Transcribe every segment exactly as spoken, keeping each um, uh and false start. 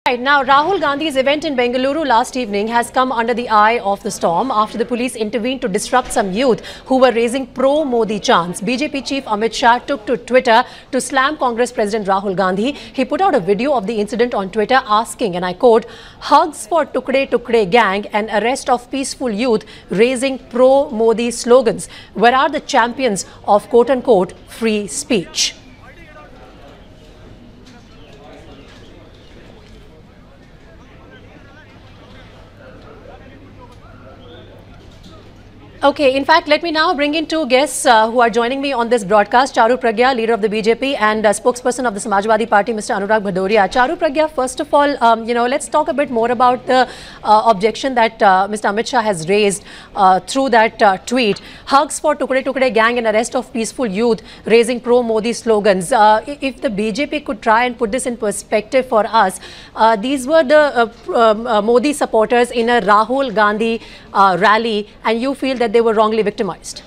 Right, now, Rahul Gandhi's event in Bengaluru last evening has come under the eye of the storm after the police intervened to disrupt some youth who were raising pro-Modi chants. B J P chief Amit Shah took to Twitter to slam Congress President Rahul Gandhi. He put out a video of the incident on Twitter asking, and I quote, "Hugs for Tukde Tukde gang and arrest of peaceful youth raising pro-Modi slogans. Where are the champions of quote-unquote free speech?" Okay, in fact, let me now bring in two guests uh, who are joining me on this broadcast. Charu Pragya, leader of the B J P, and uh, spokesperson of the Samajwadi Party, Mister Anurag Bhadoria. Charu Pragya, first of all, um, you know, let's talk a bit more about the uh, objection that uh, Mister Amit Shah has raised uh, through that uh, tweet. Hugs for Tukde Tukde gang and arrest of peaceful youth raising pro-Modi slogans. Uh, if the B J P could try and put this in perspective for us, uh, these were the uh, um, uh, Modi supporters in a Rahul Gandhi uh, rally, and you feel that they were wrongly victimized?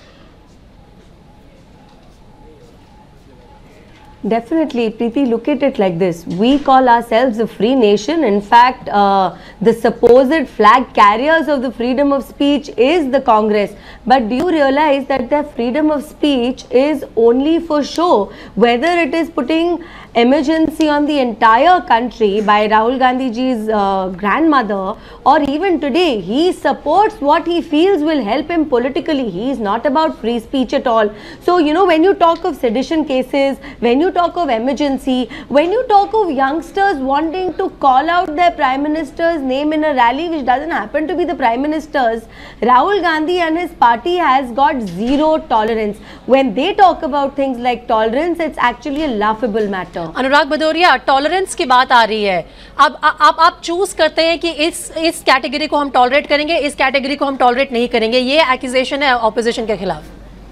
Definitely, Preeti, look at it like this. We call ourselves a free nation. In fact, uh, the supposed flag carriers of the freedom of speech is the Congress. But do you realize that the freedom of speech is only for show? Whether it is putting emergency on the entire country by Rahul Gandhi ji's uh, grandmother, or even today, he supports what he feels will help him politically. He is not about free speech at all. So, you know, when you talk of sedition cases, when you talk of emergency, when you talk of youngsters wanting to call out their Prime Minister's name in a rally which doesn't happen to be the Prime Minister's, Rahul Gandhi and his party has got zero tolerance. When they talk about things like tolerance, it's actually a laughable matter. Anurag Bhadauria, tolerance की बात आ रही है. अब आप आप choose करते हैं कि इस इस कैटेगरी को हम टॉलरेट करेंगे, इस कैटेगरी को हम टॉलरेट नहीं करेंगे. ये एक्यूजेशन है ऑपोजिशन के खिलाफ.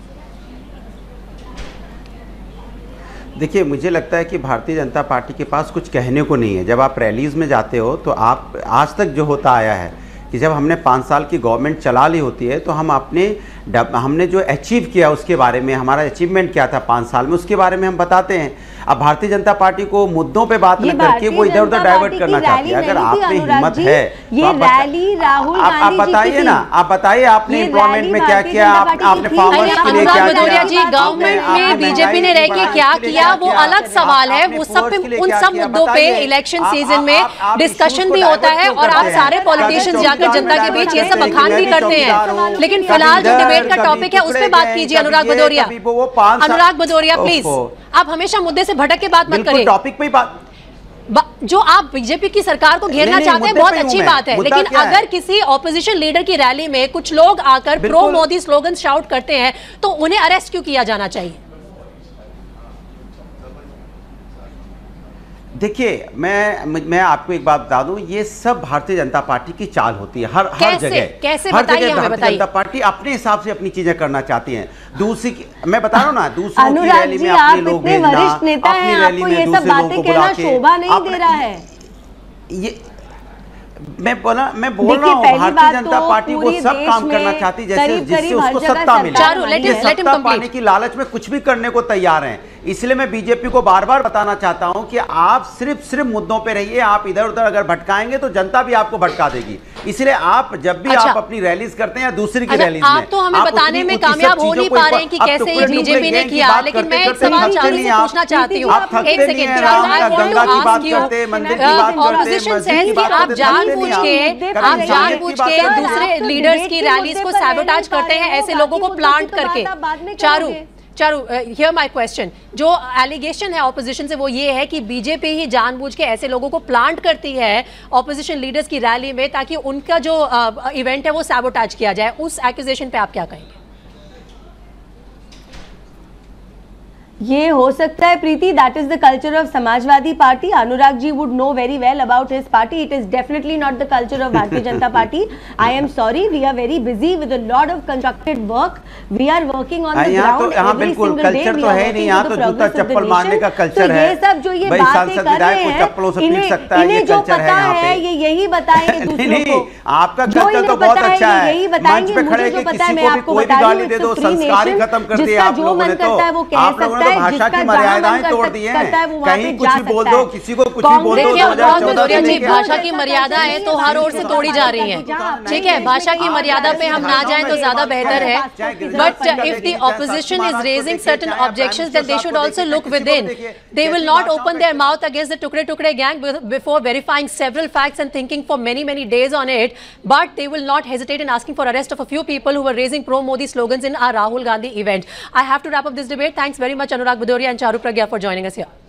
देखिए, मुझे लगता है कि भारतीय जनता पार्टी के पास कुछ कहने को नहीं है. जब आप रैलीज में जाते हो तो आप आज तक जो होता आया है कि जब हमने पाँच साल की गवर्नमेंट चला ली होती है तो हम अपने हमने जो अचीव किया उसके बारे में, हमारा अचीवमेंट क्या था पाँच साल में, उसके बारे में हम बताते हैं. अब भारतीय जनता पार्टी को मुद्दों पे बात न करके वो इधर उधर डाइवर्ट करना चाहती है. अगर आप में हिम्मत है ये तो रैली राहुल आप, आप बताइए ना, आप बताइए आपने एम्प्लॉयमेंट में क्या किया, आप, आपने फार्मर्स के लिए क्या किया. जी, गवर्नमेंट में बीजेपी ने रह के क्या किया वो अलग सवाल है. वो सब उन सब मुद्दों पे इलेक्शन सीजन में डिस्कशन भी होता है और आप सारे पॉलिटिशियंस जाकर जनता के बीच ये सब बखान भी करते हैं. लेकिन फिलहाल जो डिबेट का टॉपिक है उस पर बात कीजिए. अनुराग भदौरिया, अनुराग भदौरिया प्लीज, आप हमेशा मुद्दे से भटक के बात मत करिए. टॉपिक पे बात जो आप बीजेपी की सरकार को घेरना चाहते हैं बहुत अच्छी बात है, लेकिन अगर किसी ऑपोजिशन लीडर की रैली में कुछ लोग आकर प्रो मोदी स्लोगन शाउट करते हैं तो उन्हें अरेस्ट क्यों किया जाना चाहिए? देखिए, मैं मैं आपको एक बात बता दूं, ये सब भारतीय जनता पार्टी की चाल होती है. हर हर जगह कैसे हर बताइए, जगह भारतीय जनता पार्टी अपने हिसाब से अपनी चीजें करना चाहती है. दूसरी मैं बता रहा हूं ना, दूसरों की रैली में अपने लोग भेजना, अपनी रैली में दूसरे लोगों को बुला के शोभा नहीं दे रहा है. ये मैं बोला मैं बोल रहा हूँ भारतीय जनता पार्टी वो सब काम करना चाहती जैसे जिससे उसको सत्ता मिले. सत्ता पाने की लालच में कुछ भी करने को तैयार हैं. इसलिए मैं बीजेपी को बार बार बताना चाहता हूं कि आप सिर्फ सिर्फ मुद्दों पे रहिए. आप इधर उधर अगर भटकाएंगे तो जनता भी आपको भटका देगी. इसलिए आप जब भी अच्छा, आप अपनी रैलीज करते हैं या दूसरी की रैलीज आप में, तो हमें बताने में कामयाब हो नहीं पा रहे हैं कि कैसे ये बीजेपी ने किया. लेकिन मैं एक सवाल चारू से पूछना चाहती हूँ. एक सेकंड, गंगा की बात करते, मंदिर की बात करते, ऑपोजिशन सेंस कि आप जानबूझ के आप जानबूझ के दूसरे लीडर्स की रैलीज को सैबोटाज करते हैं ऐसे लोगों को प्लांट करके. Charu Charu hear my question, जो एलिगेशन है ऑपोजिशन से वो ये है कि बीजेपी ही जानबूझ के ऐसे लोगों को प्लांट करती है ऑपोजिशन लीडर्स की रैली में ताकि उनका जो इवेंट है वो सैबोटाज किया जाए. उस एक्यूजेशन पे आप क्या कहेंगे? ये हो सकता है Preeti, that is the culture of Samajwadi party. Anurag ji would know very well about his party. It is definitely not the culture of Bharatiya Janata party. I am sorry, we are very busy with a lot of constructed work. We are working on the ground every single day. Culture तो है नहीं, यहाँ तो जूता चप्पल मारने का culture है. ये सब जो ये बातें कर रहे हैं, इन्हें जो पता है ये यही बताएंगे दूसरों को. आपका कल्चर तो बहुत अच्छा है. यही बताएंगे, मुझे जो पता है मैं आपको बता रही हूँ. संस्कार ही खत्म कर दिया आप लोगों ने. तो तो भाषा की मर्यादाएं तोड़ दी हैं, कहीं कुछ भी बोल दो, किसी को कुछ भी बोल दो। भाषा की मर्यादाएं तो हर ओर से तोड़ी जा रही हैं, ठीक है, भाषा की मर्यादा पे हम ना जाएं तो ज्यादा बेहतर है, but if the opposition is raising certain objections then they should also look within. They will not open their mouth against the Tukde Tukde gang before verifying several facts and thinking for many many days on it, but they will not hesitate in asking for arrest of a few people who were raising pro-Modi slogans in our Rahul Gandhi event. I have to wrap up this debate. Thanks very much Anurag Bhadoria and Charu Pragya for joining us here.